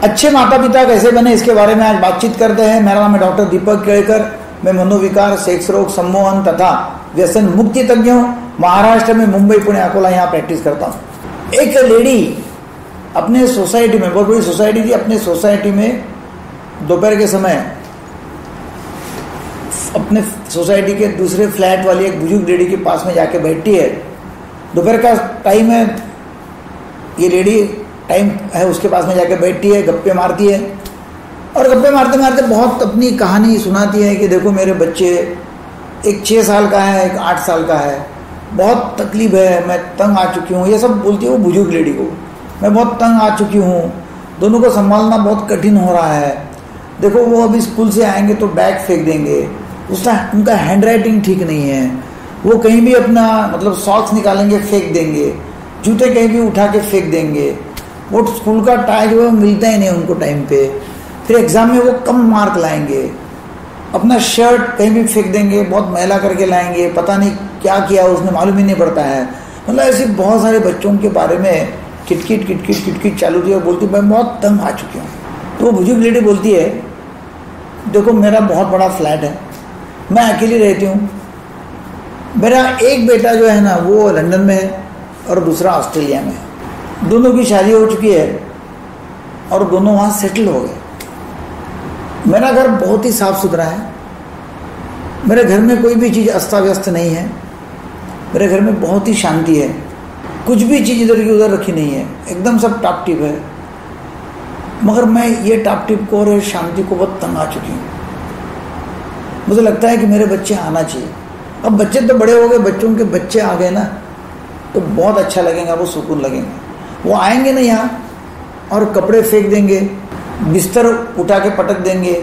अच्छे माता पिता कैसे बने, इसके बारे में आज बातचीत करते हैं। मेरा नाम है डॉक्टर दीपक केड़कर। मैं मनोविकार, सेक्स रोग, सम्मोहन तथा व्यसन मुक्ति तज्ञ हूँ। महाराष्ट्र में मुंबई, पुणे, अकोला यहाँ प्रैक्टिस करता हूँ। एक लेडी अपने सोसाइटी में, बहुत बड़ी सोसाइटी थी, अपने सोसाइटी में दोपहर के समय अपने सोसाइटी के दूसरे फ्लैट वाली एक बुजुर्ग लेडी के पास में जाके बैठती है। दोपहर का टाइम है, ये लेडी टाइम है उसके पास में जाके बैठती है, गप्पे मारती है और गप्पे मारते मारते बहुत अपनी कहानी सुनाती है कि देखो मेरे बच्चे, एक 6 साल का है, एक 8 साल का है, बहुत तकलीफ है, मैं तंग आ चुकी हूँ। ये सब बोलती है वो बुजुर्ग लेडी को, मैं बहुत तंग आ चुकी हूँ, दोनों को संभालना बहुत कठिन हो रहा है। देखो वो अभी स्कूल से आएंगे तो बैग फेंक देंगे, उनका हैंड राइटिंग ठीक नहीं है, वो कहीं भी अपना मतलब सॉक्स निकालेंगे फेंक देंगे, जूते कहीं भी उठा के फेंक देंगे, वो स्कूल का टाइम जो है मिलता ही नहीं उनको टाइम पे, फिर एग्जाम में वो कम मार्क लाएंगे, अपना शर्ट कहीं भी फेंक देंगे, बहुत मैला करके लाएंगे, पता नहीं क्या किया उसने मालूम ही नहीं पड़ता है। मतलब ऐसे बहुत सारे बच्चों के बारे में किटकिट चालू थी और बोलती मैं बहुत तंग आ चुकी हूँ। तो वो बुजुर्ग लेडी बोलती है देखो मेरा बहुत बड़ा फ्लैट है, मैं अकेली रहती हूँ, मेरा एक बेटा जो है ना वो लंदन में है और दूसरा ऑस्ट्रेलिया में है, दोनों की शादी हो चुकी है और दोनों वहाँ सेटल हो गए। मेरा घर बहुत ही साफ सुथरा है, मेरे घर में कोई भी चीज़ अस्ता व्यस्त नहीं है, मेरे घर में बहुत ही शांति है, कुछ भी चीज़ इधर की उधर रखी नहीं है, एकदम सब टाप टिप है। मगर मैं ये टाप टिप को और शांति को बहुत तंग आ चुकी हूँ। मुझे लगता है कि मेरे बच्चे आना चाहिए। अब बच्चे तो बड़े हो गए, बच्चों के बच्चे आ गए ना तो बहुत अच्छा लगेगा, वो सुकून लगेंगे। वो आएंगे ना यहाँ और कपड़े फेंक देंगे, बिस्तर उठा के पटक देंगे,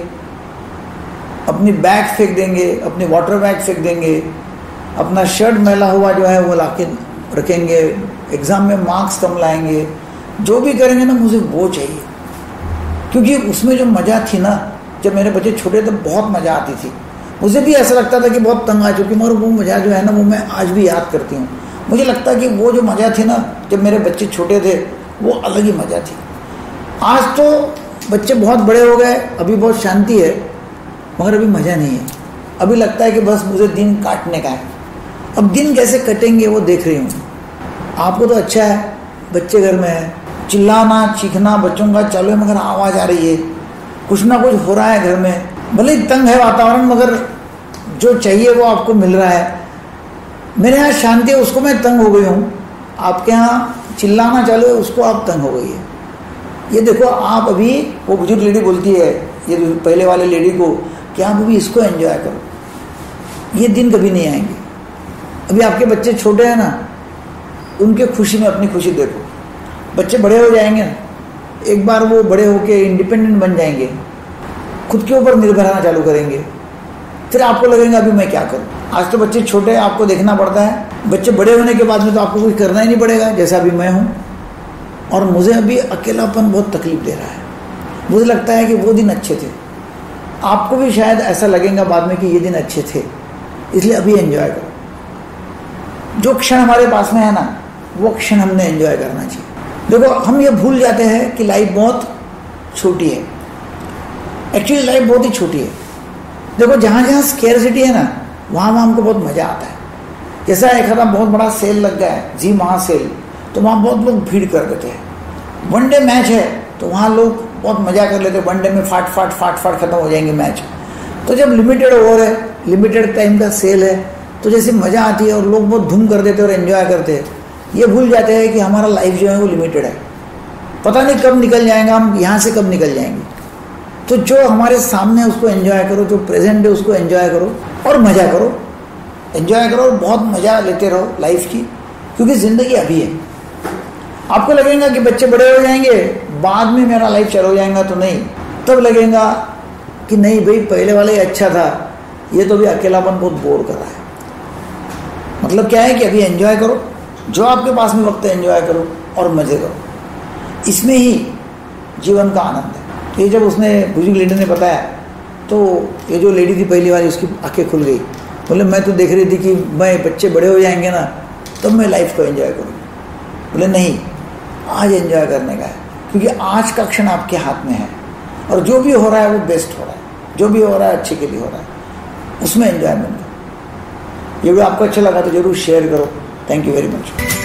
अपनी बैग फेंक देंगे, अपनी वाटर बैग फेंक देंगे, अपना शर्ट मैला हुआ जो है वो लाके रखेंगे, एग्ज़ाम में मार्क्स कम लाएंगे, जो भी करेंगे ना मुझे वो चाहिए। क्योंकि उसमें जो मज़ा थी ना, जब मेरे बच्चे छोटे तो बहुत मज़ा आती थी, मुझे भी ऐसा लगता था कि बहुत तंग आ चुकी, मगर वो मज़ा जो है ना वो मैं आज भी याद करती हूँ। मुझे लगता है कि वो जो मज़ा थी ना जब मेरे बच्चे छोटे थे वो अलग ही मज़ा थी। आज तो बच्चे बहुत बड़े हो गए, अभी बहुत शांति है, मगर अभी मज़ा नहीं है। अभी लगता है कि बस मुझे दिन काटने का है। अब दिन कैसे कटेंगे वो देख रही हूँ। आपको तो अच्छा है, बच्चे घर में है, चिल्लाना चीखना बच्चों का चालू है, मगर आवाज़ आ रही है, कुछ ना कुछ हो रहा है घर में। भले ही तंग है वातावरण, मगर जो चाहिए वो आपको मिल रहा है। मेरे यहाँ शांति है, उसको मैं तंग हो गई हूँ। आपके यहाँ चिल्लाना चालू है, उसको आप तंग हो गई है। ये देखो आप अभी, वो बुजुर्ग लेडी बोलती है ये पहले वाले लेडी को कि आप अभी इसको एंजॉय करो, ये दिन कभी नहीं आएंगे। अभी आपके बच्चे छोटे हैं ना, उनके खुशी में अपनी खुशी देखो। बच्चे बड़े हो जाएंगे ना, एक बार वो बड़े होके इंडिपेंडेंट बन जाएंगे, खुद के ऊपर निर्भर रहना चालू करेंगे, फिर आपको लगेगा अभी मैं क्या करूं। आज तो बच्चे छोटे हैं, आपको देखना पड़ता है। बच्चे बड़े होने के बाद में तो आपको कुछ करना ही नहीं पड़ेगा, जैसा अभी मैं हूं। और मुझे अभी अकेलापन बहुत तकलीफ दे रहा है। मुझे लगता है कि वो दिन अच्छे थे, आपको भी शायद ऐसा लगेगा बाद में कि ये दिन अच्छे थे, इसलिए अभी एंजॉय करो। जो क्षण हमारे पास में है ना, वो क्षण हमने एंजॉय करना चाहिए। देखो हम ये भूल जाते हैं कि लाइफ बहुत छोटी है। एक्चुअली लाइफ बहुत ही छोटी है। देखो जहाँ जहाँ स्केर्सिटी है ना, वहाँ वहाँ हमको बहुत मज़ा आता है। जैसा एक आधा बहुत बड़ा सेल लग गया है, जी महा सेल, तो वहाँ बहुत लोग भीड़ कर देते हैं। वनडे मैच है तो वहाँ लोग बहुत मज़ा कर लेते हैं, वनडे में फाट खत्म हो जाएंगे मैच। तो जब लिमिटेड ओवर है, लिमिटेड टाइम का सेल है, तो जैसे मज़ा आती है और लोग बहुत धूम कर देते हैं और एंजॉय करते हैं। ये भूल जाते हैं कि हमारा लाइफ जो है वो लिमिटेड है, पता नहीं कब निकल जाएगा, हम यहाँ से कब निकल जाएंगे। तो जो हमारे सामने उसको एंजॉय करो, जो प्रेजेंट है उसको एंजॉय करो और मज़ा करो, एंजॉय करो और बहुत मज़ा लेते रहो लाइफ की, क्योंकि ज़िंदगी अभी है। आपको लगेगा कि बच्चे बड़े हो जाएंगे, बाद में मेरा लाइफ चल हो जाएगा, तो नहीं, तब लगेगा कि नहीं भाई पहले वाला ही अच्छा था, ये तो भी अकेलापन बहुत बोर कर रहा है। मतलब क्या है कि अभी एंजॉय करो, जो आपके पास में वक्त है एंजॉय करो और मज़े करो, इसमें ही जीवन का आनंद है। ये जब उसने बुजुर्ग लेडी ने बताया तो ये जो लेडी थी पहली बार, उसकी आंखें खुल गई। बोले मैं तो देख रही थी कि मैं बच्चे बड़े हो जाएंगे ना तब मैं लाइफ को एंजॉय करूँगी। बोले नहीं, आज एंजॉय करने का है, क्योंकि आज का क्षण आपके हाथ में है और जो भी हो रहा है वो बेस्ट हो रहा है, जो भी हो रहा है अच्छे के लिए हो रहा है, उसमें एंजॉयमेंट करो। ये वीडियो आपको अच्छा लगा तो जरूर शेयर करो। Thank you very much.